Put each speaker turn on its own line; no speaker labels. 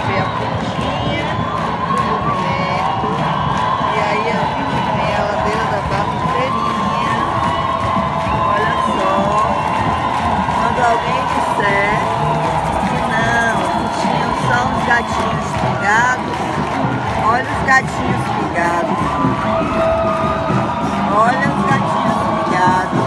ver a pontinha do movimento. E aí a gente vem a ladeira da barra inteirinha. Olha só. Quando alguém disser que não, que tinham só uns gatinhos pingados, olha os gatinhos pingados. Olha os gatinhos pingados.